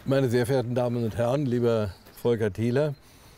Meine sehr verehrten Damen und Herren, lieber Volker Thieler,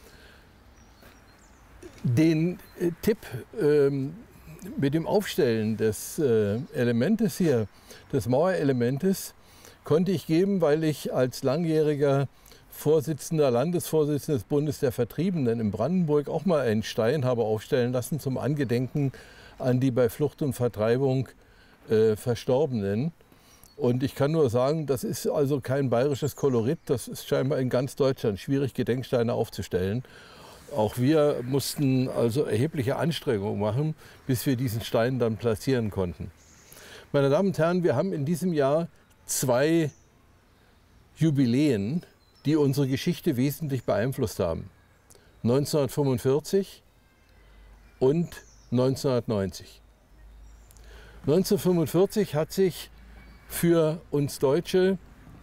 den Tipp mit dem Aufstellen des Elementes hier, des Mauerelementes, konnte ich geben, weil ich als langjähriger Landesvorsitzender des Bundes der Vertriebenen in Brandenburg auch mal einen Stein habe aufstellen lassen zum Angedenken an die bei Flucht und Vertreibung Verstorbenen. Und ich kann nur sagen, das ist also kein bayerisches Kolorit, das ist scheinbar in ganz Deutschland schwierig, Gedenksteine aufzustellen. Auch wir mussten also erhebliche Anstrengungen machen, bis wir diesen Stein dann platzieren konnten. Meine Damen und Herren, wir haben in diesem Jahr 2 Jubiläen, die unsere Geschichte wesentlich beeinflusst haben. 1945 und 1990. 1945 hat sich für uns Deutsche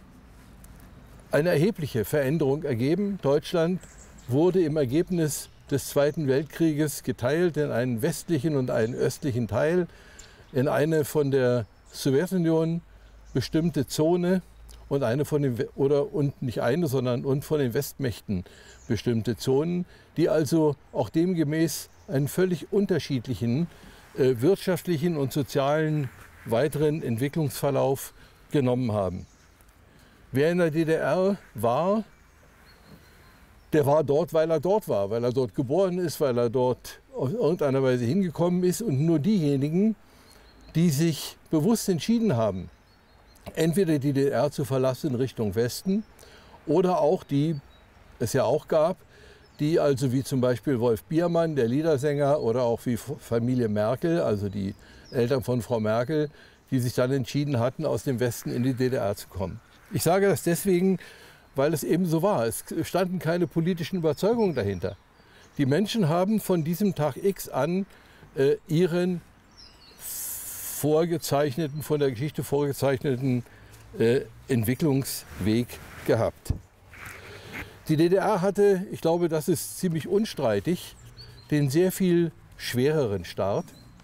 eine erhebliche Veränderung ergeben. Deutschland wurde im Ergebnis des Zweiten Weltkrieges geteilt in einen westlichen und einen östlichen Teil, in eine von der Sowjetunion bestimmte Zone und eine von den, und von den Westmächten bestimmte Zonen, die also auch demgemäß einen völlig unterschiedlichen wirtschaftlichen und sozialen weiteren Entwicklungsverlauf genommen haben. Wer in der DDR war, der war dort, weil er dort war, weil er dort geboren ist, weil er dort auf irgendeine Weise hingekommen ist. Und nur diejenigen, die sich bewusst entschieden haben, entweder die DDR zu verlassen in Richtung Westen oder auch die es ja auch gab, die also wie zum Beispiel Wolf Biermann, der Liedersänger, oder auch wie Familie Merkel, also die Eltern von Frau Merkel, die sich dann entschieden hatten, aus dem Westen in die DDR zu kommen. Ich sage das deswegen, weil es eben so war. Es standen keine politischen Überzeugungen dahinter. Die Menschen haben von diesem Tag X an ihren vorgezeichneten, von der Geschichte vorgezeichneten Entwicklungsweg gehabt. Die DDR hatte, ich glaube, das ist ziemlich unstreitig, den sehr viel schwereren Start.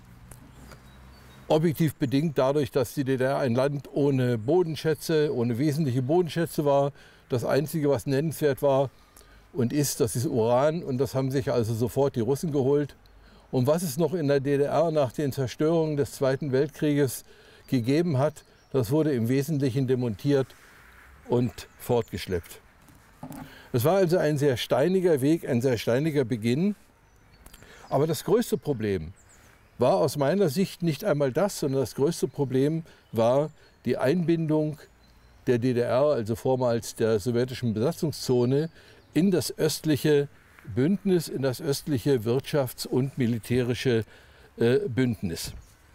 Objektiv bedingt dadurch, dass die DDR ein Land ohne Bodenschätze, ohne wesentliche Bodenschätze war. Das Einzige, was nennenswert war und ist, das ist Uran. Und das haben sich also sofort die Russen geholt. Und was es noch in der DDR nach den Zerstörungen des Zweiten Weltkrieges gegeben hat, das wurde im Wesentlichen demontiert und fortgeschleppt. Es war also ein sehr steiniger Weg, ein sehr steiniger Beginn. Aber das größte Problem war aus meiner Sicht nicht einmal das, sondern das größte Problem war die Einbindung der DDR, also vormals der sowjetischen Besatzungszone, in das östliche Bündnis, in das östliche wirtschafts- und militärische Bündnis.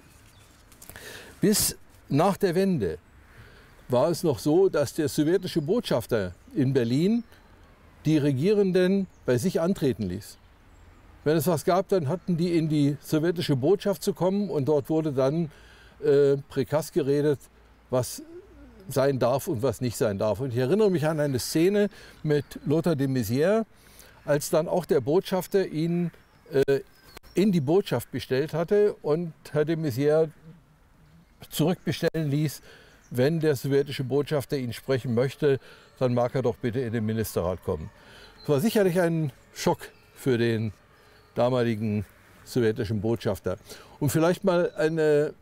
Bis nach der Wende war es noch so, dass der sowjetische Botschafter in Berlin die Regierenden bei sich antreten ließ. Wenn es was gab, dann hatten die in die sowjetische Botschaft zu kommen und dort wurde dann Prekaz geredet, was sein darf und was nicht sein darf. Und ich erinnere mich an eine Szene mit Lothar de Maizière, als dann auch der Botschafter ihn in die Botschaft bestellt hatte und Herr de Maizière zurückbestellen ließ: Wenn der sowjetische Botschafter ihn sprechen möchte, dann mag er doch bitte in den Ministerrat kommen. Das war sicherlich ein Schock für den damaligen sowjetischen Botschafter. Um vielleicht mal eine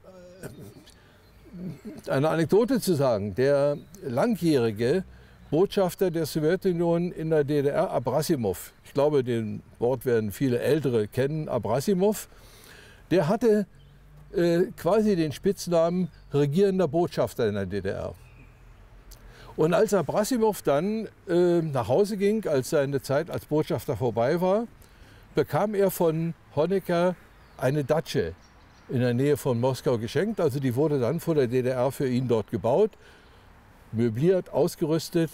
Anekdote zu sagen: Der langjährige Botschafter der Sowjetunion in der DDR, Abrasimov, ich glaube, den Wort werden viele Ältere kennen, Abrasimov, der hatte quasi den Spitznamen regierender Botschafter in der DDR. Und als Abrasimov dann nach Hause ging, als seine Zeit als Botschafter vorbei war, bekam er von Honecker eine Datsche in der Nähe von Moskau geschenkt. Also die wurde dann von der DDR für ihn dort gebaut, möbliert, ausgerüstet.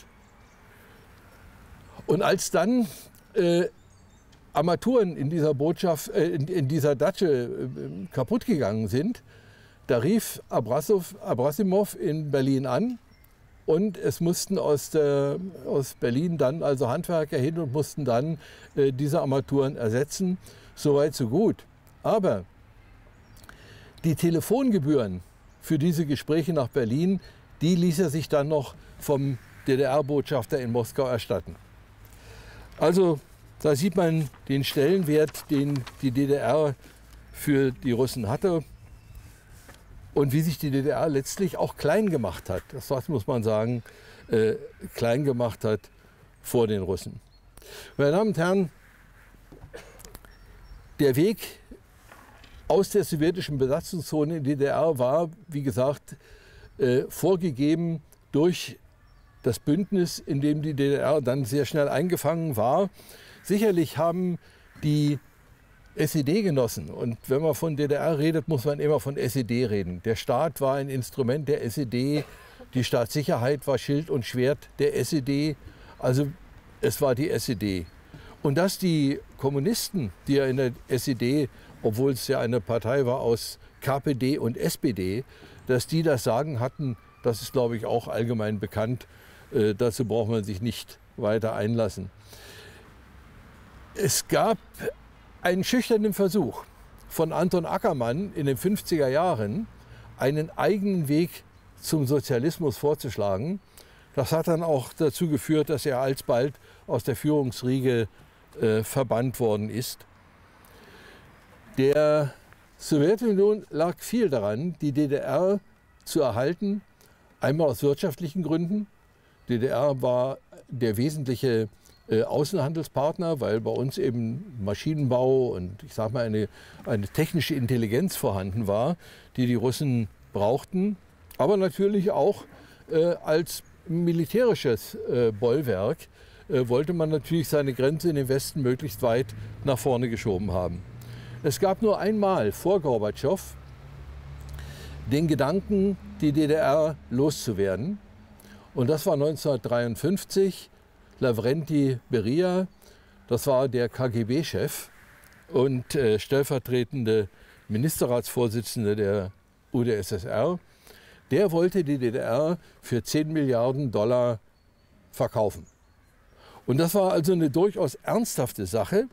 Und als dann Armaturen in dieser Botschaft, in dieser Datsche kaputt gegangen sind, da rief Abrasimov in Berlin an und es mussten aus Berlin dann also Handwerker hin und mussten dann diese Armaturen ersetzen. Soweit so gut. Aber die Telefongebühren für diese Gespräche nach Berlin, die ließ er sich dann noch vom DDR-Botschafter in Moskau erstatten. Also da sieht man den Stellenwert, den die DDR für die Russen hatte und wie sich die DDR letztlich auch klein gemacht hat. Das muss man sagen, klein gemacht hat vor den Russen. Meine Damen und Herren, der Weg aus der sowjetischen Besatzungszone in die DDR war, wie gesagt, vorgegeben durch das Bündnis, in dem die DDR dann sehr schnell eingefangen war. Sicherlich haben die SED-Genossen, und wenn man von DDR redet, muss man immer von SED reden. Der Staat war ein Instrument der SED, die Staatssicherheit war Schild und Schwert der SED, also es war die SED. Und dass die Kommunisten, die ja in der SED, obwohl es ja eine Partei war aus KPD und SPD, dass die das Sagen hatten, das ist, glaube ich, auch allgemein bekannt. Dazu braucht man sich nicht weiter einlassen. Es gab einen schüchternen Versuch von Anton Ackermann in den 50er Jahren, einen eigenen Weg zum Sozialismus vorzuschlagen. Das hat dann auch dazu geführt, dass er alsbald aus der Führungsriege verbannt worden ist. Der Sowjetunion lag viel daran, die DDR zu erhalten, einmal aus wirtschaftlichen Gründen. Die DDR war der wesentliche Außenhandelspartner, weil bei uns eben Maschinenbau und ich sage mal eine technische Intelligenz vorhanden war, die die Russen brauchten, aber natürlich auch als militärisches Bollwerk wollte man natürlich seine Grenze in den Westen möglichst weit nach vorne geschoben haben. Es gab nur einmal vor Gorbatschow den Gedanken, die DDR loszuwerden. Und das war 1953. Lavrenti Beria, das war der KGB-Chef und stellvertretende Ministerratsvorsitzende der UdSSR, der wollte die DDR für 10 Milliarden Dollar verkaufen. Und das war also eine durchaus ernsthafte Sache.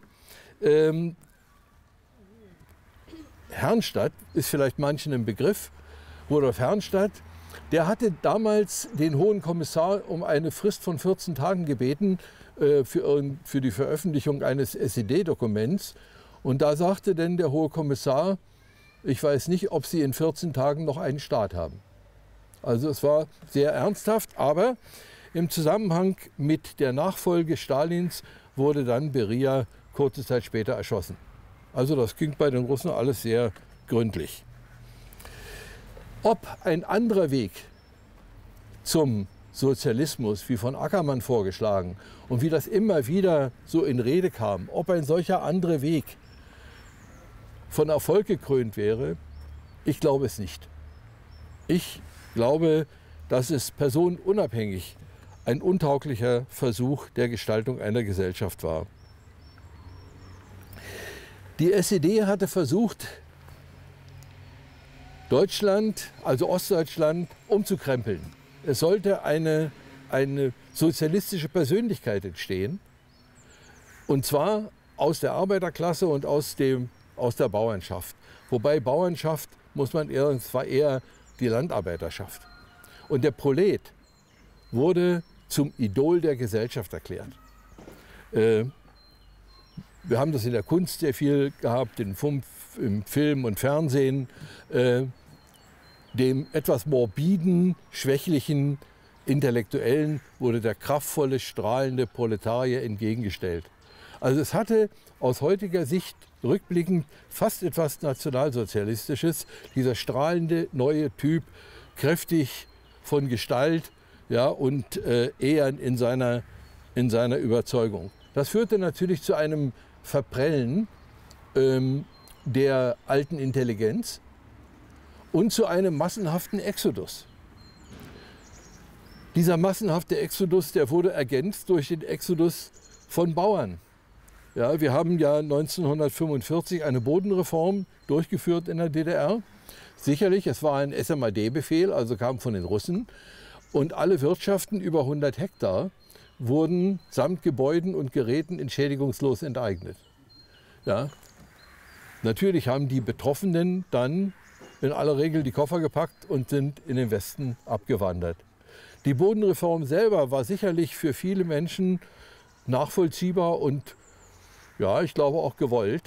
Herrnstadt ist vielleicht manchen ein Begriff, Rudolf Herrnstadt, der hatte damals den Hohen Kommissar um eine Frist von 14 Tagen gebeten für die Veröffentlichung eines SED-Dokuments. Und da sagte denn der Hohe Kommissar, ich weiß nicht, ob Sie in 14 Tagen noch einen Staat haben. Also es war sehr ernsthaft, aber im Zusammenhang mit der Nachfolge Stalins wurde dann Beria kurze Zeit später erschossen. Also das ging bei den Russen alles sehr gründlich. Ob ein anderer Weg zum Sozialismus, wie von Ackermann vorgeschlagen und wie das immer wieder so in Rede kam, ob ein solcher anderer Weg von Erfolg gekrönt wäre, ich glaube es nicht. Ich glaube, dass es personenunabhängig ein untauglicher Versuch der Gestaltung einer Gesellschaft war. Die SED hatte versucht, Deutschland, also Ostdeutschland, umzukrempeln. Es sollte eine sozialistische Persönlichkeit entstehen, und zwar aus der Arbeiterklasse und aus der Bauernschaft. Wobei Bauernschaft, muss man eher, es war eher die Landarbeiterschaft. Und der Prolet wurde zum Idol der Gesellschaft erklärt. Wir haben das in der Kunst sehr viel gehabt, im Film und Fernsehen. Dem etwas morbiden, schwächlichen Intellektuellen wurde der kraftvolle, strahlende Proletarier entgegengestellt. Also es hatte aus heutiger Sicht rückblickend fast etwas Nationalsozialistisches, dieser strahlende neue Typ, kräftig von Gestalt, ja, und ehern in seiner Überzeugung. Das führte natürlich zu einem Verprellen der alten Intelligenz und zu einem massenhaften Exodus. Dieser massenhafte Exodus, der wurde ergänzt durch den Exodus von Bauern. Ja, wir haben ja 1945 eine Bodenreform durchgeführt in der DDR. Sicherlich, es war ein SMAD-Befehl, also kam von den Russen. Und alle Wirtschaften über 100 Hektar wurden samt Gebäuden und Geräten entschädigungslos enteignet. Ja. Natürlich haben die Betroffenen dann in aller Regel die Koffer gepackt und sind in den Westen abgewandert. Die Bodenreform selber war sicherlich für viele Menschen nachvollziehbar und ja, ich glaube auch gewollt.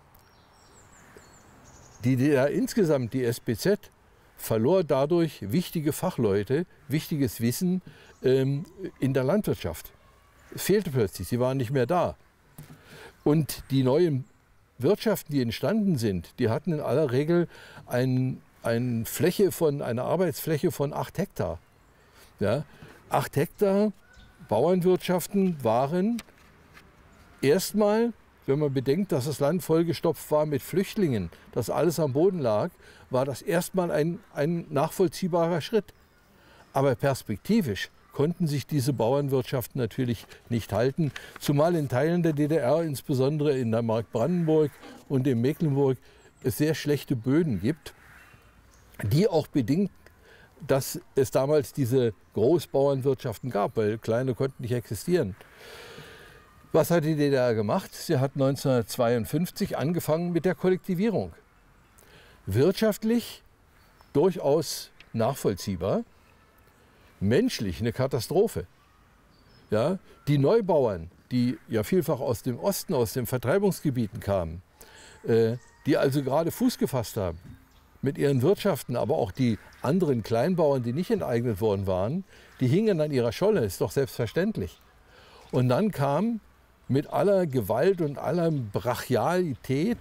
Die DDR insgesamt, die SBZ, verlor dadurch wichtige Fachleute, wichtiges Wissen in der Landwirtschaft. Es fehlte plötzlich, sie waren nicht mehr da. Und die neuen Wirtschaften, die entstanden sind, die hatten in aller Regel eine Arbeitsfläche von 8 Hektar. Ja, 8 Hektar Bauernwirtschaften waren erstmal, wenn man bedenkt, dass das Land vollgestopft war mit Flüchtlingen, dass alles am Boden lag, war das erstmal ein nachvollziehbarer Schritt. Aber perspektivisch konnten sich diese Bauernwirtschaften natürlich nicht halten, zumal in Teilen der DDR, insbesondere in der Mark Brandenburg und in Mecklenburg, es sehr schlechte Böden gibt, die auch bedingt, dass es damals diese Großbauernwirtschaften gab, weil kleine konnten nicht existieren. Was hat die DDR gemacht? Sie hat 1952 angefangen mit der Kollektivierung. Wirtschaftlich durchaus nachvollziehbar, menschlich eine Katastrophe. Ja, die Neubauern, die ja vielfach aus dem Osten, aus den Vertreibungsgebieten kamen, die also gerade Fuß gefasst haben mit ihren Wirtschaften, aber auch die anderen Kleinbauern, die nicht enteignet worden waren, die hingen an ihrer Scholle, ist doch selbstverständlich. Und dann kam mit aller Gewalt und aller Brachialität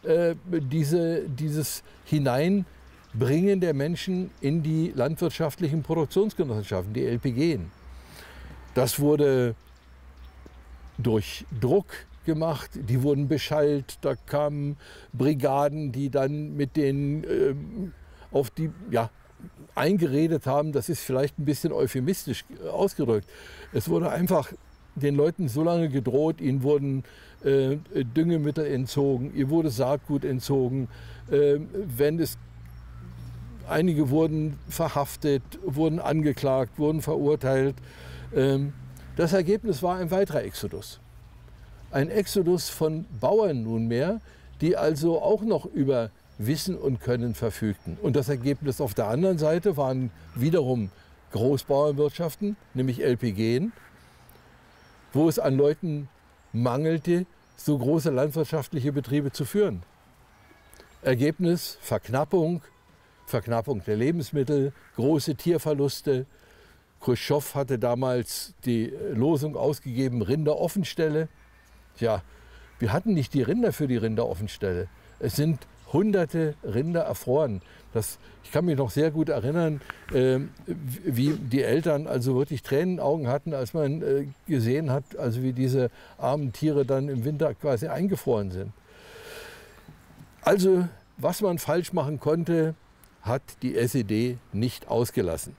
dieses Hineinbringen der Menschen in die landwirtschaftlichen Produktionsgenossenschaften, die LPG. Das wurde durch Druck gemacht, die wurden beschallt, da kamen Brigaden, die dann mit denen auf die, ja, eingeredet haben, das ist vielleicht ein bisschen euphemistisch ausgedrückt. Es wurde einfach den Leuten so lange gedroht, ihnen wurden Düngemittel entzogen, ihr wurde Saatgut entzogen, einige wurden verhaftet, wurden angeklagt, wurden verurteilt. Das Ergebnis war ein weiterer Exodus. Ein Exodus von Bauern nunmehr, die also auch noch über Wissen und Können verfügten. Und das Ergebnis auf der anderen Seite waren wiederum Großbauernwirtschaften, nämlich LPG, wo es an Leuten mangelte, so große landwirtschaftliche Betriebe zu führen. Ergebnis: Verknappung der Lebensmittel, große Tierverluste. Chruschtschow hatte damals die Losung ausgegeben, Rinderoffenstelle. Ja, wir hatten nicht die Rinder für die Rinderoffenstelle. Es sind hunderte Rinder erfroren. Ich kann mich noch sehr gut erinnern, wie die Eltern also wirklich Tränen in den Augen hatten, als man gesehen hat, also wie diese armen Tiere dann im Winter quasi eingefroren sind. Also, was man falsch machen konnte, hat die SED nicht ausgelassen.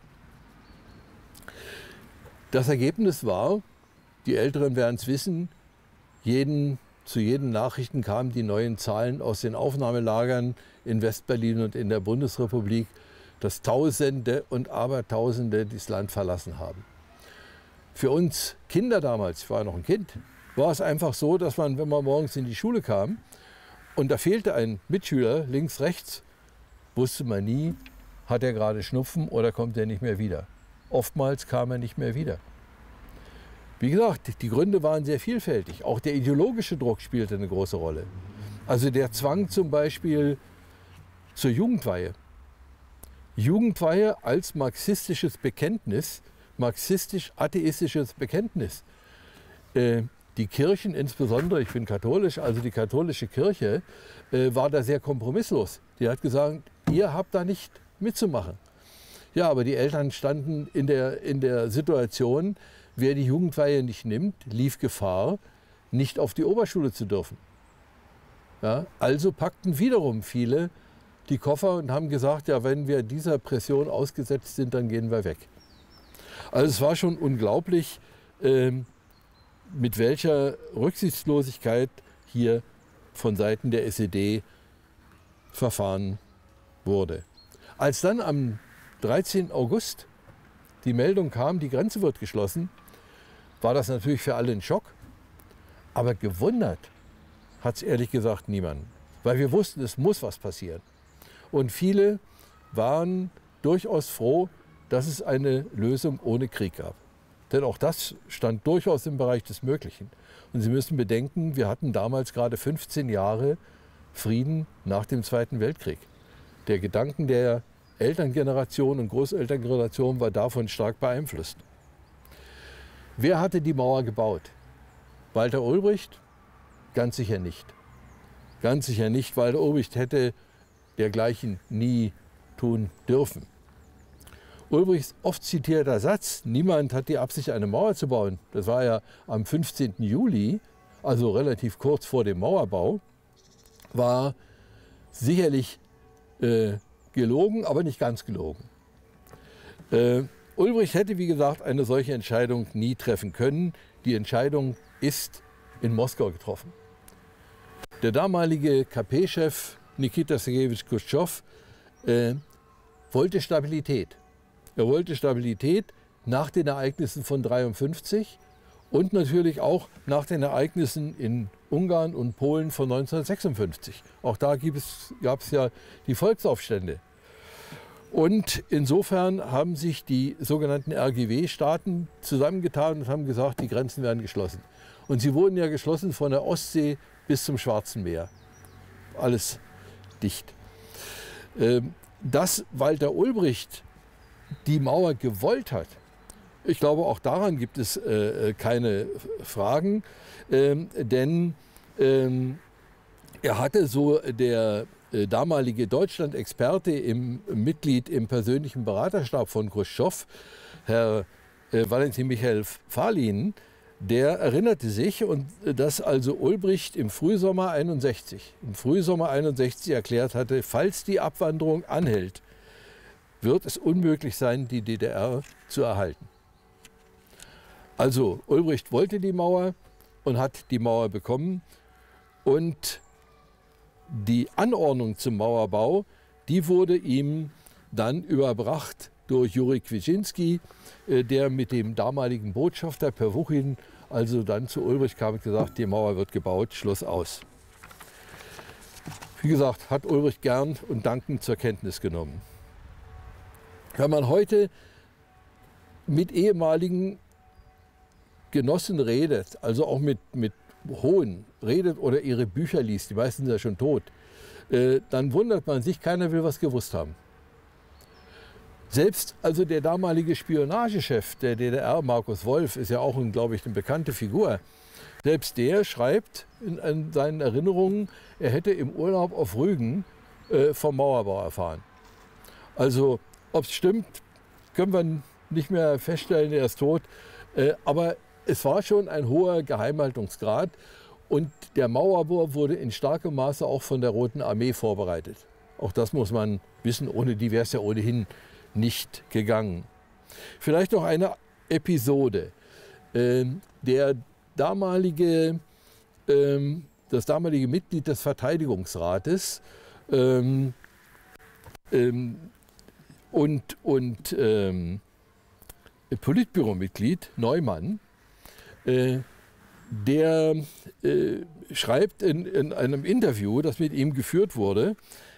Das Ergebnis war, die Älteren werden es wissen, zu jeden Nachrichten kamen die neuen Zahlen aus den Aufnahmelagern in Westberlin und in der Bundesrepublik, dass Tausende und Abertausende das Land verlassen haben. Für uns Kinder damals, ich war noch ein Kind, war es einfach so, dass man, wenn man morgens in die Schule kam und da fehlte ein Mitschüler links, rechts, wusste man nie, hat er gerade Schnupfen oder kommt er nicht mehr wieder. Oftmals kam er nicht mehr wieder. Wie gesagt, die Gründe waren sehr vielfältig. Auch der ideologische Druck spielte eine große Rolle. Also der Zwang zum Beispiel zur Jugendweihe. Jugendweihe als marxistisches Bekenntnis, marxistisch-atheistisches Bekenntnis. Die Kirchen, insbesondere, ich bin katholisch, also die katholische Kirche, war da sehr kompromisslos. Die hat gesagt, ihr habt da nicht mitzumachen. Ja, aber die Eltern standen in der Situation, wer die Jugendweihe nicht nimmt, lief Gefahr, nicht auf die Oberschule zu dürfen. Ja, also packten wiederum viele die Koffer und haben gesagt, ja, wenn wir dieser Pression ausgesetzt sind, dann gehen wir weg. Also es war schon unglaublich, mit welcher Rücksichtslosigkeit hier von Seiten der SED verfahren wurde. Als dann am 13. August die Meldung kam, die Grenze wird geschlossen, war das natürlich für alle ein Schock. Aber gewundert hat es ehrlich gesagt niemanden, weil wir wussten, es muss was passieren. Und viele waren durchaus froh, dass es eine Lösung ohne Krieg gab. Denn auch das stand durchaus im Bereich des Möglichen. Und Sie müssen bedenken, wir hatten damals gerade 15 Jahre Frieden nach dem Zweiten Weltkrieg. Der Gedanken der Elterngeneration und Großelterngeneration war davon stark beeinflusst. Wer hatte die Mauer gebaut? Walter Ulbricht? Ganz sicher nicht. Ganz sicher nicht. Walter Ulbricht hätte dergleichen nie tun dürfen. Ulbrichts oft zitierter Satz, niemand hat die Absicht, eine Mauer zu bauen, das war ja am 15. Juli, also relativ kurz vor dem Mauerbau, war sicherlich gelogen, aber nicht ganz gelogen. Ulbricht hätte, wie gesagt, eine solche Entscheidung nie treffen können. Die Entscheidung ist in Moskau getroffen. Der damalige KP-Chef Nikita Sergejewitsch Chruschtschow wollte Stabilität. Er wollte Stabilität nach den Ereignissen von 1953 und natürlich auch nach den Ereignissen in Ungarn und Polen von 1956. Auch da gab es ja die Volksaufstände. Und insofern haben sich die sogenannten RGW-Staaten zusammengetan und haben gesagt, die Grenzen werden geschlossen. Und sie wurden ja geschlossen von der Ostsee bis zum Schwarzen Meer. Alles dicht. Dass Walter Ulbricht die Mauer gewollt hat, ich glaube, auch daran gibt es keine Fragen, denn er hatte, so der damalige Deutschland-Experte, Mitglied im persönlichen Beraterstab von Chruschtschow, Herr Valentin Michael Falin, der erinnerte sich, und dass also Ulbricht im Frühsommer 61 erklärt hatte, falls die Abwanderung anhält, wird es unmöglich sein, die DDR zu erhalten. Also Ulbricht wollte die Mauer und hat die Mauer bekommen. Und die Anordnung zum Mauerbau, die wurde ihm dann überbracht durch Juri Kwiecinski, der mit dem damaligen Botschafter Perwuchin also dann zu Ulbricht kam und gesagt, die Mauer wird gebaut, Schluss aus. Wie gesagt, hat Ulbricht gern und dankend zur Kenntnis genommen. Wenn man heute mit ehemaligen Genossen redet, also auch mit Hohen redet oder ihre Bücher liest, die meisten sind ja schon tot, dann wundert man sich, keiner will was gewusst haben. Selbst also der damalige Spionagechef der DDR, Markus Wolf, ist ja auch, glaube ich, eine bekannte Figur. Selbst der schreibt in seinen Erinnerungen, er hätte im Urlaub auf Rügen vom Mauerbau erfahren. Also, ob es stimmt, können wir nicht mehr feststellen, er ist tot. Aber es war schon ein hoher Geheimhaltungsgrad und der Mauerbau wurde in starkem Maße auch von der Roten Armee vorbereitet. Auch das muss man wissen, ohne die wäre es ja ohnehin nicht gegangen. Vielleicht noch eine Episode. Das damalige Mitglied des Verteidigungsrates und Politbüromitglied Neumann, der schreibt in einem Interview, das mit ihm geführt wurde,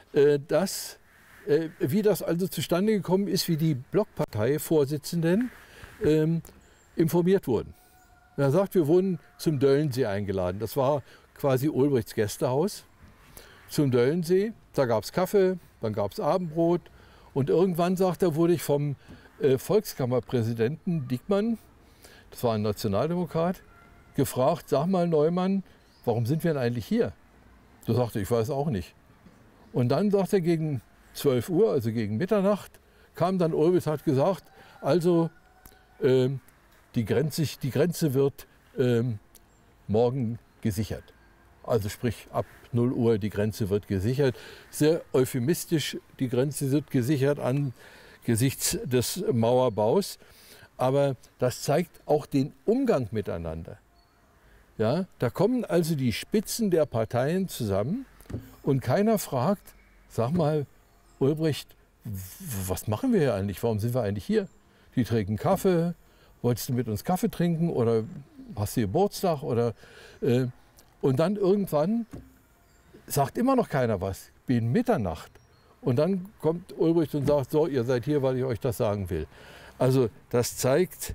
wie das also zustande gekommen ist, wie die Blockparteivorsitzenden informiert wurden. Er sagt, wir wurden zum Döllensee eingeladen. Das war quasi Ulbrichts Gästehaus. Zum Döllensee, da gab es Kaffee, dann gab es Abendbrot. Und irgendwann, sagt er, wurde ich vom Volkskammerpräsidenten Diekmann, das war ein Nationaldemokrat, gefragt, sag mal Neumann, warum sind wir denn eigentlich hier? Da sagte ich weiß auch nicht. Und dann, sagt er, gegen 12 Uhr, also gegen Mitternacht, kam dann Ulbricht, hat gesagt, also die Grenze wird morgen gesichert. Also sprich, ab 0 Uhr die Grenze wird gesichert. Sehr euphemistisch, die Grenze wird gesichert angesichts des Mauerbaus. Aber das zeigt auch den Umgang miteinander. Ja, da kommen also die Spitzen der Parteien zusammen und keiner fragt, sag mal, Ulbricht, was machen wir hier eigentlich? Warum sind wir eigentlich hier? Die trinken Kaffee. Wolltest du mit uns Kaffee trinken oder hast du Geburtstag? Und dann irgendwann sagt immer noch keiner was. Gegen Mitternacht. Und dann kommt Ulbricht und sagt, so, ihr seid hier, weil ich euch das sagen will. Also das zeigt,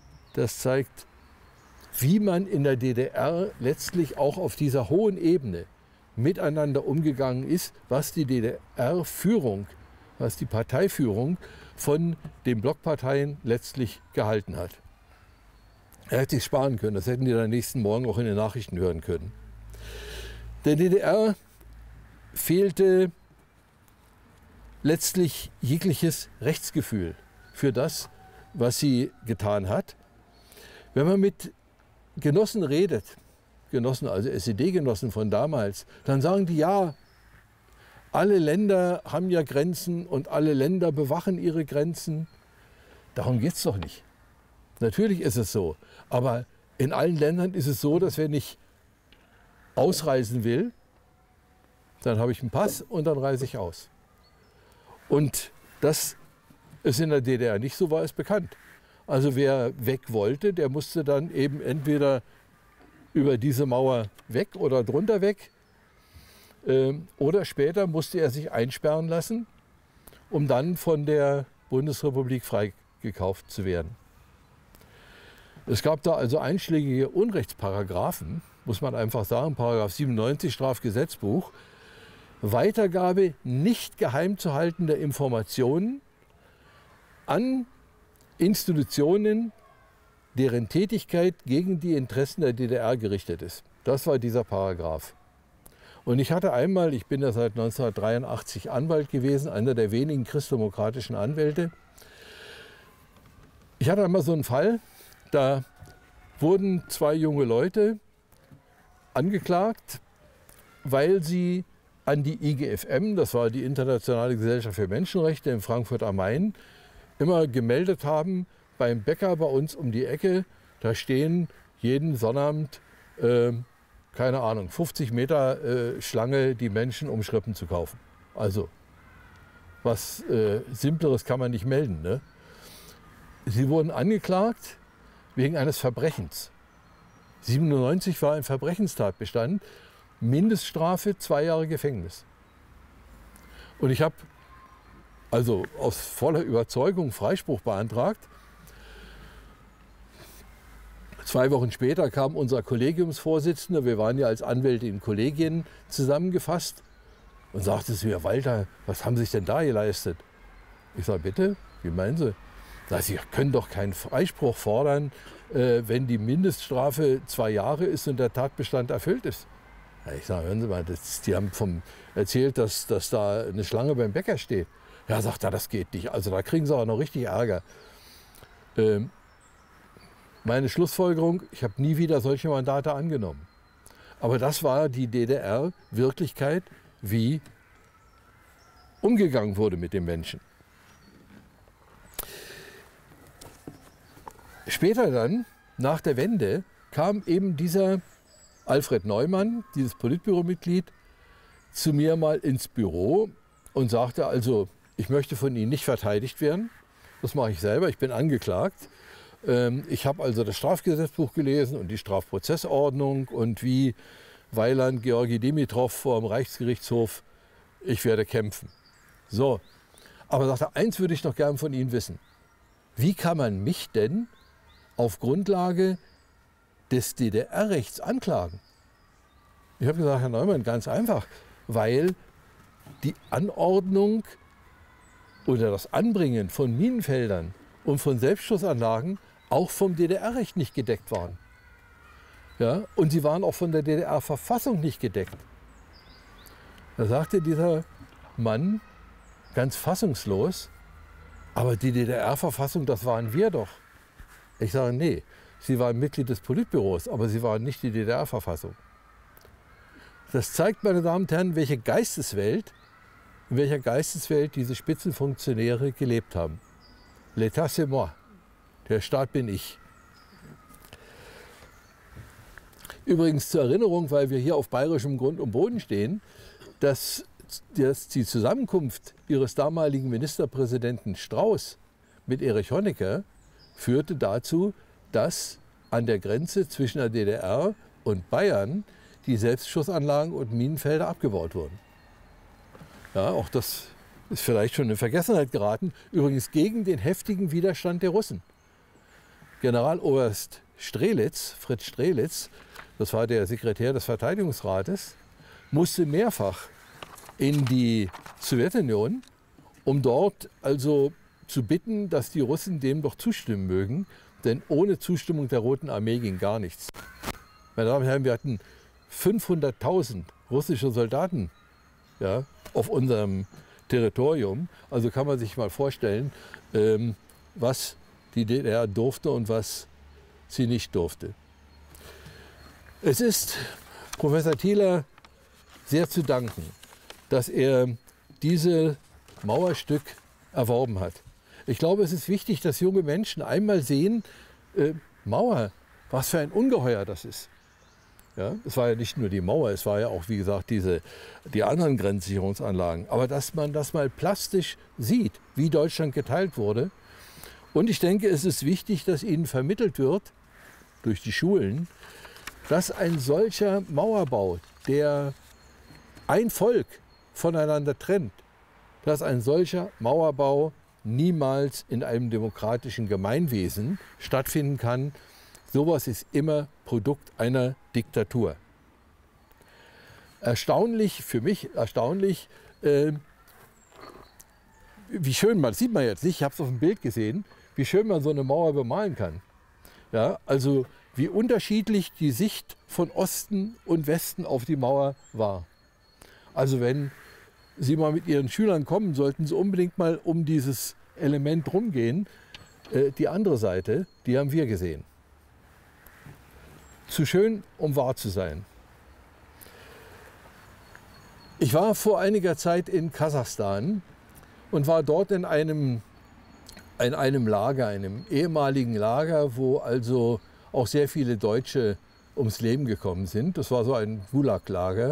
wie man in der DDR letztlich auch auf dieser hohen Ebene miteinander umgegangen ist, was die DDR-Führung, was die Parteiführung von den Blockparteien letztlich gehalten hat. Er hätte sich sparen können, das hätten die dann nächsten Morgen auch in den Nachrichten hören können. Der DDR fehlte letztlich jegliches Rechtsgefühl für das, was sie getan hat. Wenn man mit Genossen redet, Genossen, also SED-Genossen von damals, dann sagen die, ja, alle Länder haben ja Grenzen und alle Länder bewachen ihre Grenzen. Darum geht es doch nicht. Natürlich ist es so, aber in allen Ländern ist es so, dass wenn ich ausreisen will, dann habe ich einen Pass und dann reise ich aus. Und dass es in der DDR nicht so war, ist bekannt. Also wer weg wollte, der musste dann eben entweder über diese Mauer weg oder drunter weg. Oder später musste er sich einsperren lassen, um dann von der Bundesrepublik freigekauft zu werden. Es gab da also einschlägige Unrechtsparagraphen, muss man einfach sagen, Paragraph 97 Strafgesetzbuch, Weitergabe nicht geheim zu haltender Informationen an Institutionen, deren Tätigkeit gegen die Interessen der DDR gerichtet ist. Das war dieser Paragraph. Und ich hatte einmal, ich bin ja seit 1983 Anwalt gewesen, einer der wenigen christdemokratischen Anwälte. Ich hatte einmal so einen Fall, da wurden zwei junge Leute angeklagt, weil sie an die IGFM, das war die Internationale Gesellschaft für Menschenrechte in Frankfurt am Main, immer gemeldet haben, beim Bäcker bei uns um die Ecke, da stehen jeden Sonnabend, keine Ahnung, 50 Meter Schlange, die Menschen, um Schrippen zu kaufen. Also, was Simpleres kann man nicht melden. Ne? Sie wurden angeklagt wegen eines Verbrechens. 97 war ein Verbrechenstatbestand, Mindeststrafe 2 Jahre Gefängnis. Und ich habe also aus voller Überzeugung Freispruch beantragt. 2 Wochen später kam unser Kollegiumsvorsitzender, wir waren ja als Anwälte in Kollegien zusammengefasst, und sagte zu mir, Walter, was haben Sie sich denn da geleistet? Ich sage, bitte, wie meinen Sie? Sie können doch keinen Freispruch fordern, wenn die Mindeststrafe 2 Jahre ist und der Tatbestand erfüllt ist. Ich sage, hören Sie mal, die haben erzählt, dass da eine Schlange beim Bäcker steht. Ja, sagt er, das geht nicht. Also da kriegen Sie auch noch richtig Ärger. Meine Schlussfolgerung, ich habe nie wieder solche Mandate angenommen. Aber das war die DDR-Wirklichkeit, wie umgegangen wurde mit den Menschen. Später dann, nach der Wende, kam eben dieser Alfred Neumann, dieses Politbüromitglied, zu mir mal ins Büro und sagte, also ich möchte von Ihnen nicht verteidigt werden, das mache ich selber, ich bin angeklagt. Ich habe also das Strafgesetzbuch gelesen und die Strafprozessordnung und wie Weiland Georgi Dimitrov vor dem Reichsgerichtshof, ich werde kämpfen. So, aber sagte, eins würde ich noch gern von Ihnen wissen. Wie kann man mich denn auf Grundlage des DDR-Rechts anklagen? Ich habe gesagt, Herr Neumann, ganz einfach, weil die Anordnung oder das Anbringen von Minenfeldern und von Selbstschussanlagen auch vom DDR-Recht nicht gedeckt waren. Ja, und sie waren auch von der DDR-Verfassung nicht gedeckt. Da sagte dieser Mann ganz fassungslos, aber die DDR-Verfassung, das waren wir doch. Ich sage, nee, Sie waren Mitglied des Politbüros, aber Sie waren nicht die DDR-Verfassung. Das zeigt, meine Damen und Herren, in welcher Geisteswelt diese Spitzenfunktionäre gelebt haben. L'État c'est moi, der Staat bin ich. Übrigens zur Erinnerung, weil wir hier auf bayerischem Grund und Boden stehen, dass die Zusammenkunft Ihres damaligen Ministerpräsidenten Strauß mit Erich Honecker führte dazu, dass an der Grenze zwischen der DDR und Bayern die Selbstschussanlagen und Minenfelder abgebaut wurden. Ja, auch das ist vielleicht schon in Vergessenheit geraten, übrigens gegen den heftigen Widerstand der Russen. Generaloberst Strelitz, Fritz Strelitz, das war der Sekretär des Verteidigungsrates, musste mehrfach in die Sowjetunion, um dort also zu bitten, dass die Russen dem doch zustimmen mögen, denn ohne Zustimmung der Roten Armee ging gar nichts. Meine Damen und Herren, wir hatten 500.000 russische Soldaten, ja, auf unserem Territorium. Also kann man sich mal vorstellen, was die DDR durfte und was sie nicht durfte. Es ist Professor Thieler sehr zu danken, dass er dieses Mauerstück erworben hat. Ich glaube, es ist wichtig, dass junge Menschen einmal sehen, Mauer, was für ein Ungeheuer das ist. Ja, es war ja nicht nur die Mauer, es war ja auch, wie gesagt, die anderen Grenzsicherungsanlagen. Aber dass man das mal plastisch sieht, wie Deutschland geteilt wurde. Und ich denke, es ist wichtig, dass ihnen vermittelt wird, durch die Schulen, dass ein solcher Mauerbau, der ein Volk voneinander trennt, dass ein solcher Mauerbau niemals in einem demokratischen Gemeinwesen stattfinden kann. Sowas ist immer Produkt einer Diktatur. Erstaunlich, für mich erstaunlich, wie schön man, das sieht man jetzt nicht, ich habe es auf dem Bild gesehen, wie schön man so eine Mauer bemalen kann. Ja, also wie unterschiedlich die Sicht von Osten und Westen auf die Mauer war. Also wenn Sie mal mit Ihren Schülern kommen, sollten Sie unbedingt mal um dieses Element rumgehen. Die andere Seite, die haben wir gesehen. Zu schön, um wahr zu sein. Ich war vor einiger Zeit in Kasachstan und war dort in einem Lager, einem ehemaligen Lager, wo also auch sehr viele Deutsche ums Leben gekommen sind. Das war so ein Gulag-Lager.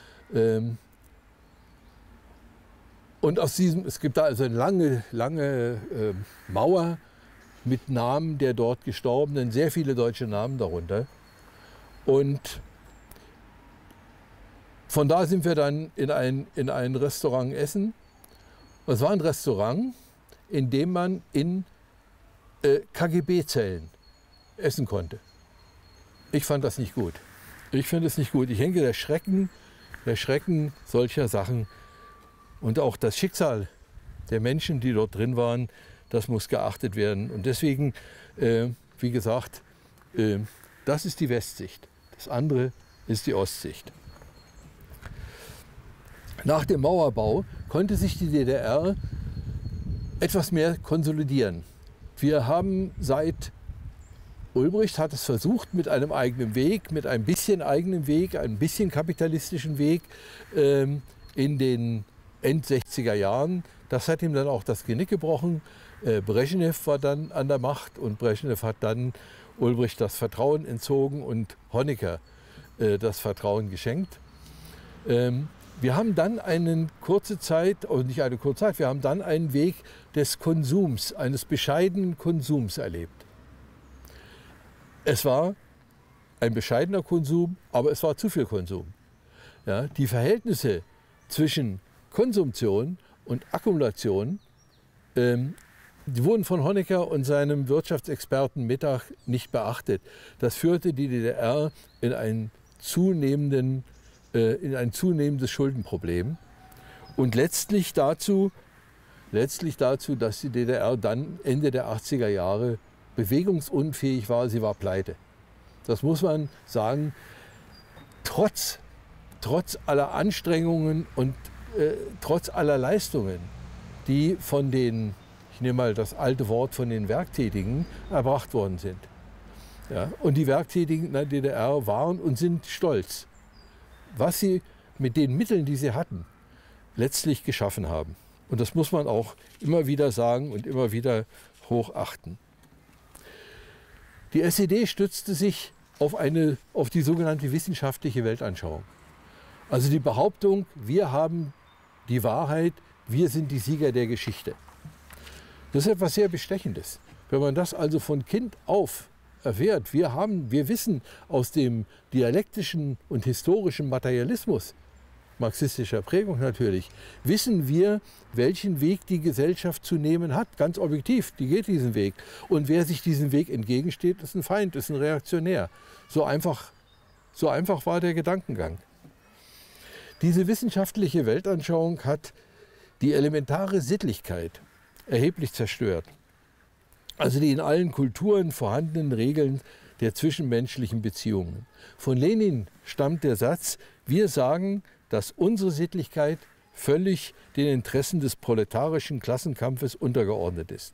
Und es gibt da also eine lange Mauer mit Namen der dort Gestorbenen, sehr viele deutsche Namen darunter. Und von da sind wir dann in ein Restaurant essen. Und es war ein Restaurant, in dem man in KGB-Zellen essen konnte. Ich fand das nicht gut. Ich finde es nicht gut. Ich denke, der Schrecken solcher Sachen und auch das Schicksal der Menschen, die dort drin waren, das muss geachtet werden. Und deswegen, wie gesagt, das ist die Westsicht. Das andere ist die Ostsicht. Nach dem Mauerbau konnte sich die DDR etwas mehr konsolidieren. Wir haben seit Ulbricht hat es versucht mit einem eigenen Weg, mit ein bisschen eigenem Weg, ein bisschen kapitalistischen Weg in den End-60er Jahren. Das hat ihm dann auch das Genick gebrochen. Brezhnev war dann an der Macht und Brezhnev hat dann Ulbricht das Vertrauen entzogen und Honecker das Vertrauen geschenkt. Wir haben dann eine kurze Zeit, oder nicht eine kurze Zeit, wir haben dann einen Weg des Konsums, eines bescheidenen Konsums erlebt. Es war ein bescheidener Konsum, aber es war zu viel Konsum. Ja, die Verhältnisse zwischen Konsumption und Akkumulation, die wurden von Honecker und seinem Wirtschaftsexperten Mittag nicht beachtet. Das führte die DDR in ein zunehmendes Schuldenproblem und letztlich dazu, dass die DDR dann Ende der 80er Jahre bewegungsunfähig war, sie war pleite. Das muss man sagen, trotz aller Anstrengungen und trotz aller Leistungen, die von den, ich nehme mal das alte Wort, von den Werktätigen erbracht worden sind. Ja, und die Werktätigen in der DDR waren und sind stolz, was sie mit den Mitteln, die sie hatten, letztlich geschaffen haben. Und das muss man auch immer wieder sagen und immer wieder hochachten. Die SED stützte sich auf die sogenannte wissenschaftliche Weltanschauung. Also die Behauptung, wir haben die Wahrheit, wir sind die Sieger der Geschichte. Das ist etwas sehr Bestechendes. Wenn man das also von Kind auf erfährt, wir wissen aus dem dialektischen und historischen Materialismus, marxistischer Prägung natürlich, wissen wir, welchen Weg die Gesellschaft zu nehmen hat. Ganz objektiv, die geht diesen Weg. Und wer sich diesem Weg entgegensteht, ist ein Feind, ist ein Reaktionär. So einfach war der Gedankengang. Diese wissenschaftliche Weltanschauung hat die elementare Sittlichkeit erheblich zerstört. Also die in allen Kulturen vorhandenen Regeln der zwischenmenschlichen Beziehungen. Von Lenin stammt der Satz, wir sagen, dass unsere Sittlichkeit völlig den Interessen des proletarischen Klassenkampfes untergeordnet ist.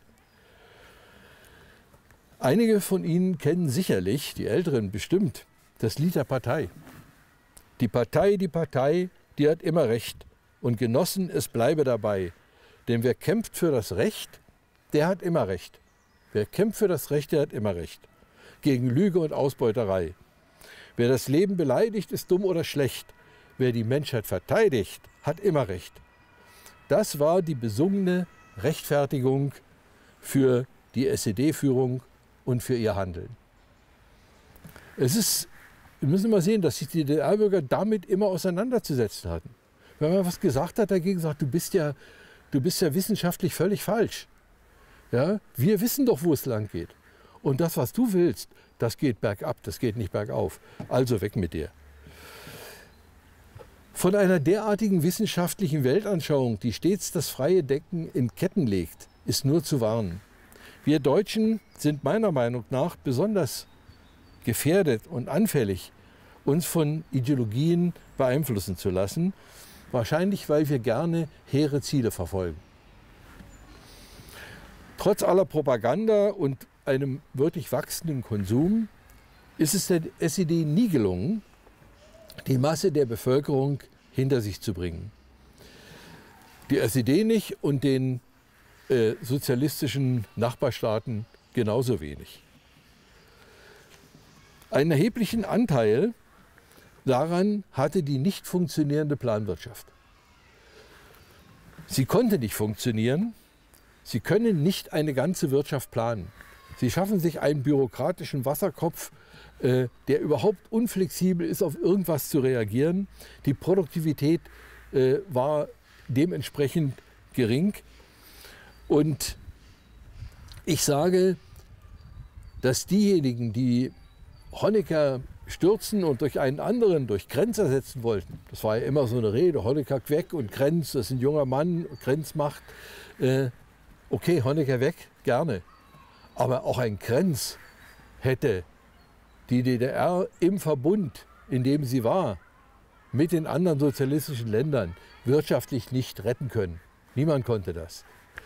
Einige von Ihnen kennen sicherlich, die Älteren bestimmt, das Lied der Partei. Die Partei, die hat immer Recht. Und Genossen, es bleibe dabei. Denn wer kämpft für das Recht, der hat immer Recht. Wer kämpft für das Recht, der hat immer Recht. Gegen Lüge und Ausbeuterei. Wer das Leben beleidigt, ist dumm oder schlecht. Wer die Menschheit verteidigt, hat immer Recht. Das war die besungene Rechtfertigung für die SED-Führung und für ihr Handeln. Wir müssen mal sehen, dass sich die DDR-Bürger damit immer auseinanderzusetzen hatten. Wenn man was gesagt hat, dagegen sagt, du bist ja wissenschaftlich völlig falsch. Ja? Wir wissen doch, wo es lang geht. Und das, was du willst, das geht bergab, das geht nicht bergauf. Also weg mit dir. Von einer derartigen wissenschaftlichen Weltanschauung, die stets das freie Denken in Ketten legt, ist nur zu warnen. Wir Deutschen sind meiner Meinung nach besonders gefährdet und anfällig, uns von Ideologien beeinflussen zu lassen. Wahrscheinlich, weil wir gerne hehre Ziele verfolgen. Trotz aller Propaganda und einem wirklich wachsenden Konsum ist es der SED nie gelungen, die Masse der Bevölkerung hinter sich zu bringen. Die SED nicht und den sozialistischen Nachbarstaaten genauso wenig. Einen erheblichen Anteil daran hatte die nicht funktionierende Planwirtschaft. Sie konnte nicht funktionieren. Sie können nicht eine ganze Wirtschaft planen. Sie schaffen sich einen bürokratischen Wasserkopf, der überhaupt unflexibel ist, auf irgendwas zu reagieren. Die Produktivität war dementsprechend gering. Und ich sage, dass diejenigen, die Honecker stürzen und durch einen anderen, durch Krenz ersetzen wollten, das war ja immer so eine Rede, Honecker weg und Krenz, das ist ein junger Mann, Krenz macht, okay, Honecker weg, gerne. Aber auch ein Krenz hätte die DDR im Verbund, in dem sie war, mit den anderen sozialistischen Ländern wirtschaftlich nicht retten können. Niemand konnte das.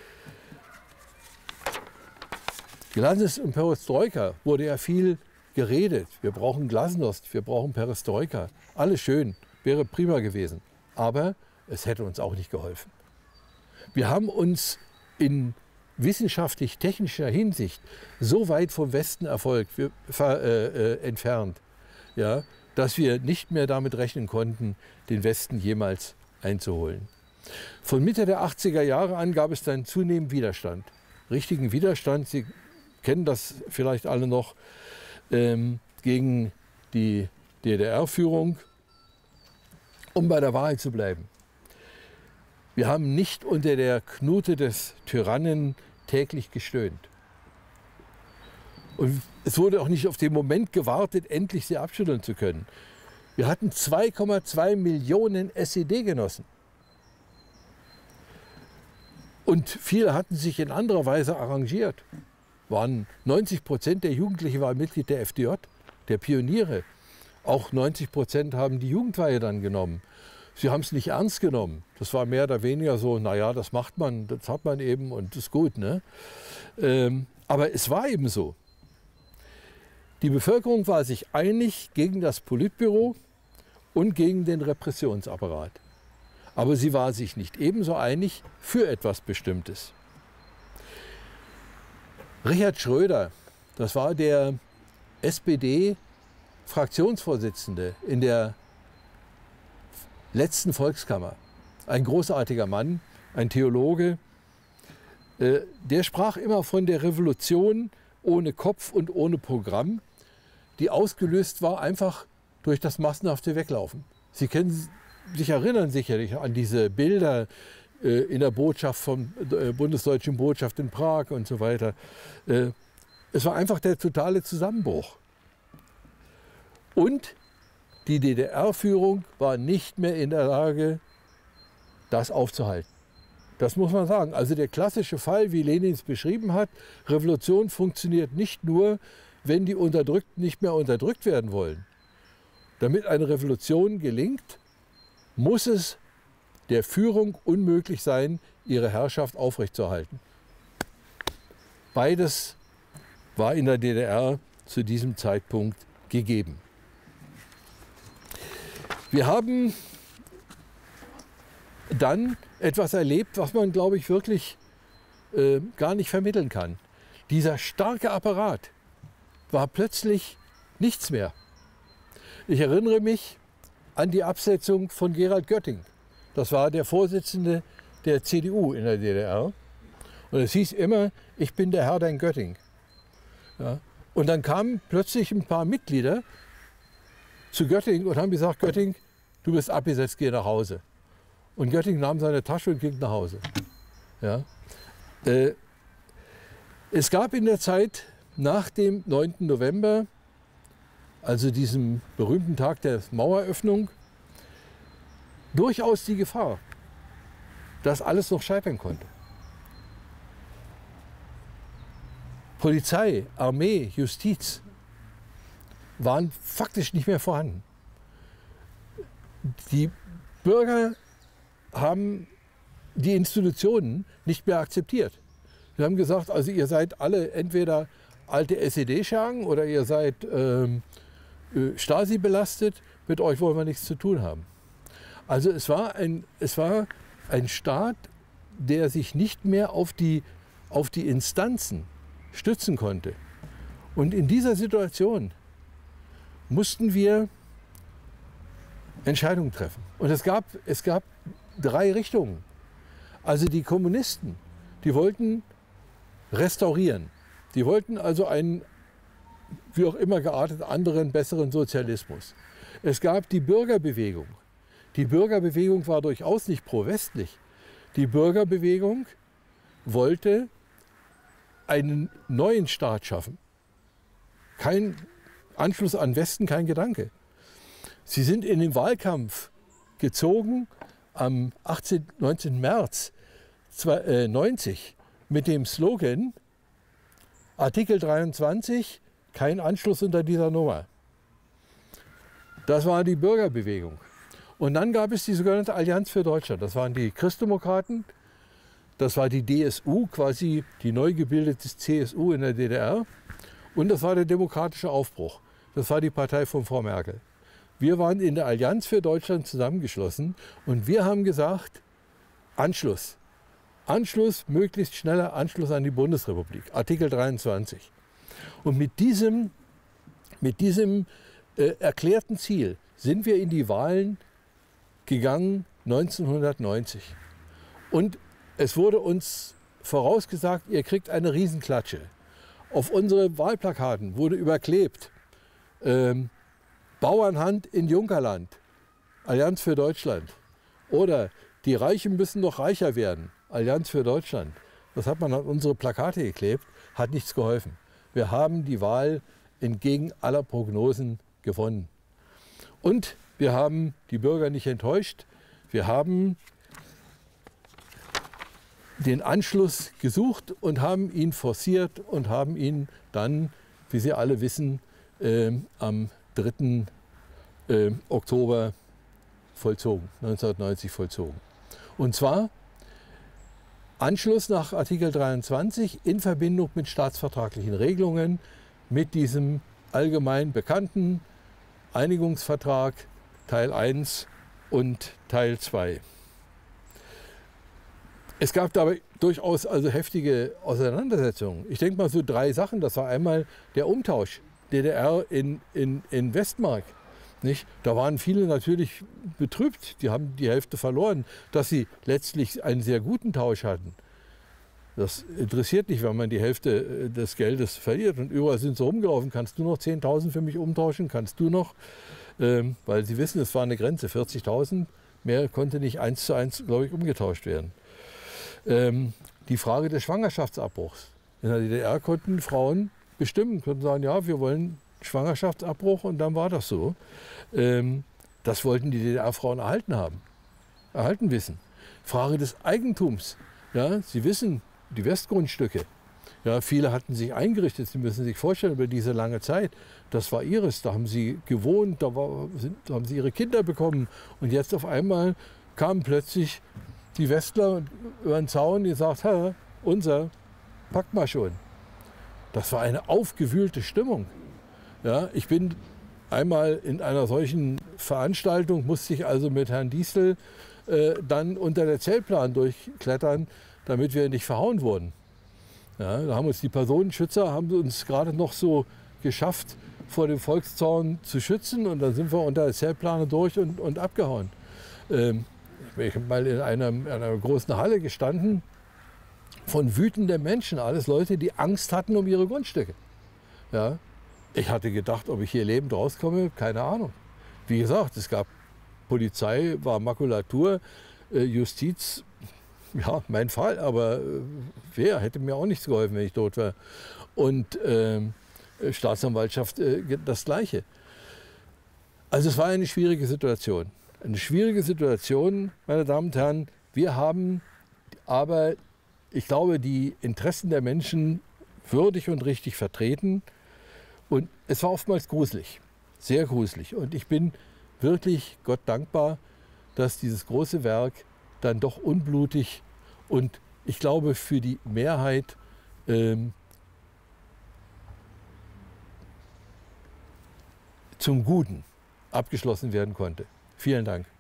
Glasnost und Perestroika wurde ja viel geredet. Wir brauchen Glasnost, wir brauchen Perestroika. Alles schön, wäre prima gewesen. Aber es hätte uns auch nicht geholfen. Wir haben uns in wissenschaftlich-technischer Hinsicht so weit vom Westen entfernt, ja, dass wir nicht mehr damit rechnen konnten, den Westen jemals einzuholen. Von Mitte der 80er Jahre an gab es dann zunehmend Widerstand. Richtigen Widerstand, Sie kennen das vielleicht alle noch, gegen die DDR-Führung, um bei der Wahrheit zu bleiben. Wir haben nicht unter der Knute des Tyrannen täglich gestöhnt. Und es wurde auch nicht auf den Moment gewartet, endlich sie abschütteln zu können. Wir hatten 2,2 Millionen SED-Genossen. Und viele hatten sich in anderer Weise arrangiert. 90% der Jugendlichen waren Mitglied der FDJ, der Pioniere. Auch 90% haben die Jugendweihe dann genommen. Sie haben es nicht ernst genommen. Das war mehr oder weniger so, naja, das macht man, das hat man eben und das ist gut. Ne? Aber es war eben so. Die Bevölkerung war sich einig gegen das Politbüro und gegen den Repressionsapparat. Aber sie war sich nicht ebenso einig für etwas Bestimmtes. Richard Schröder, das war der SPD-Fraktionsvorsitzende in der letzten Volkskammer. Ein großartiger Mann, ein Theologe. Der sprach immer von der Revolution ohne Kopf und ohne Programm, die ausgelöst war einfach durch das massenhafte Weglaufen. Sie kennen sich erinnern sicherlich an diese Bilder in der Botschaft von bundesdeutschen Botschaft in Prag und so weiter. Es war einfach der totale Zusammenbruch. Und die DDR-Führung war nicht mehr in der Lage, das aufzuhalten. Das muss man sagen. Also der klassische Fall, wie Lenin es beschrieben hat, Revolution funktioniert nicht nur, wenn die Unterdrückten nicht mehr unterdrückt werden wollen. Damit eine Revolution gelingt, muss es der Führung unmöglich sein, ihre Herrschaft aufrechtzuerhalten. Beides war in der DDR zu diesem Zeitpunkt gegeben. Wir haben dann etwas erlebt, was man, glaube ich, wirklich gar nicht vermitteln kann. Dieser starke Apparat war plötzlich nichts mehr. Ich erinnere mich an die Absetzung von Gerald Götting. Das war der Vorsitzende der CDU in der DDR. Und es hieß immer, ich bin der Herr dein Götting. Ja. Und dann kamen plötzlich ein paar Mitglieder zu Götting und haben gesagt, Götting, du bist abgesetzt, geh nach Hause. Und Götting nahm seine Tasche und ging nach Hause. Ja. Es gab in der Zeit nach dem 9. November, also diesem berühmten Tag der Maueröffnung, durchaus die Gefahr, dass alles noch scheitern konnte. Polizei, Armee, Justiz waren faktisch nicht mehr vorhanden. Die Bürger haben die Institutionen nicht mehr akzeptiert. Sie haben gesagt, also ihr seid alle entweder alte SED-Schergen oder ihr seid Stasi belastet, mit euch wollen wir nichts zu tun haben. Also es war ein Staat, der sich nicht mehr auf die Instanzen stützen konnte. Und in dieser Situation mussten wir Entscheidungen treffen. Und es gab 3 Richtungen. Also die Kommunisten, die wollten restaurieren. Die wollten also einen, wie auch immer geartet, anderen, besseren Sozialismus. Es gab die Bürgerbewegung. Die Bürgerbewegung war durchaus nicht pro-westlich. Die Bürgerbewegung wollte einen neuen Staat schaffen. Kein Anschluss an Westen, kein Gedanke. Sie sind in den Wahlkampf gezogen am 19. März 1990 mit dem Slogan Artikel 23, kein Anschluss unter dieser Nummer. Das war die Bürgerbewegung. Und dann gab es die sogenannte Allianz für Deutschland. Das waren die Christdemokraten, das war die DSU, quasi die neu gebildete CSU in der DDR. Und das war der Demokratische Aufbruch. Das war die Partei von Frau Merkel. Wir waren in der Allianz für Deutschland zusammengeschlossen und wir haben gesagt, Anschluss. Anschluss, möglichst schneller Anschluss an die Bundesrepublik, Artikel 23. Und mit diesem erklärten Ziel sind wir in die Wahlen gegangen 1990. Und es wurde uns vorausgesagt, ihr kriegt eine Riesenklatsche. Auf unsere Wahlplakaten wurde überklebt, Bauernhand in Junkerland, Allianz für Deutschland. Oder die Reichen müssen noch reicher werden, Allianz für Deutschland. Das hat man an unsere Plakate geklebt, hat nichts geholfen. Wir haben die Wahl entgegen aller Prognosen gewonnen. Und wir haben die Bürger nicht enttäuscht. Wir haben den Anschluss gesucht und haben ihn forciert und haben ihn dann, wie Sie alle wissen, am 3. Oktober vollzogen, 1990 vollzogen. Und zwar Anschluss nach Artikel 23 in Verbindung mit staatsvertraglichen Regelungen, mit diesem allgemein bekannten Einigungsvertrag Teil 1 und Teil 2. Es gab dabei durchaus also heftige Auseinandersetzungen. Ich denke mal so 3 Sachen. Das war einmal der Umtausch DDR in Westmark. Nicht? Da waren viele natürlich betrübt, die haben die Hälfte verloren, dass sie letztlich einen sehr guten Tausch hatten. Das interessiert nicht, wenn man die Hälfte des Geldes verliert. Und überall sind sie rumgelaufen. Kannst du noch 10.000 für mich umtauschen? Kannst du noch? Weil sie wissen, es war eine Grenze, 40.000 Mehr konnte nicht 1:1, glaube ich, umgetauscht werden. Die Frage des Schwangerschaftsabbruchs. In der DDR konnten Frauen bestimmen, konnten sagen, ja, wir wollen Schwangerschaftsabbruch und dann war das so. Das wollten die DDR-Frauen erhalten wissen. Frage des Eigentums. Ja, Sie wissen, die Westgrundstücke. Ja, viele hatten sich eingerichtet, Sie müssen sich vorstellen, über diese lange Zeit, das war ihres, da haben sie gewohnt, da haben sie ihre Kinder bekommen und jetzt auf einmal kamen plötzlich die Westler über den Zaun und gesagt, unser, packt mal schon. Das war eine aufgewühlte Stimmung. Ja, ich bin einmal in einer solchen Veranstaltung, musste ich also mit Herrn Diestel dann unter der Zeltplan durchklettern, damit wir nicht verhauen wurden. Ja, da haben uns die Personenschützer haben uns gerade noch so geschafft, vor dem Volkszaun zu schützen und dann sind wir unter der Zeltplane durch und abgehauen. Ich habe mal in einer großen Halle gestanden, von wütenden Menschen, alles Leute, die Angst hatten um ihre Grundstücke. Ja, ich hatte gedacht, ob ich hier lebend rauskomme, keine Ahnung. Wie gesagt, es gab Polizei, war Makulatur, Justiz, ja, mein Fall, aber wer hätte mir auch nichts geholfen, wenn ich tot wäre. Und Staatsanwaltschaft das Gleiche. Also es war eine schwierige Situation. Eine schwierige Situation, meine Damen und Herren. Wir haben aber, ich glaube, die Interessen der Menschen würdig und richtig vertreten. Und es war oftmals gruselig, sehr gruselig. Und ich bin wirklich Gott dankbar, dass dieses große Werk dann doch unblutig und ich glaube für die Mehrheit zum Guten abgeschlossen werden konnte. Vielen Dank.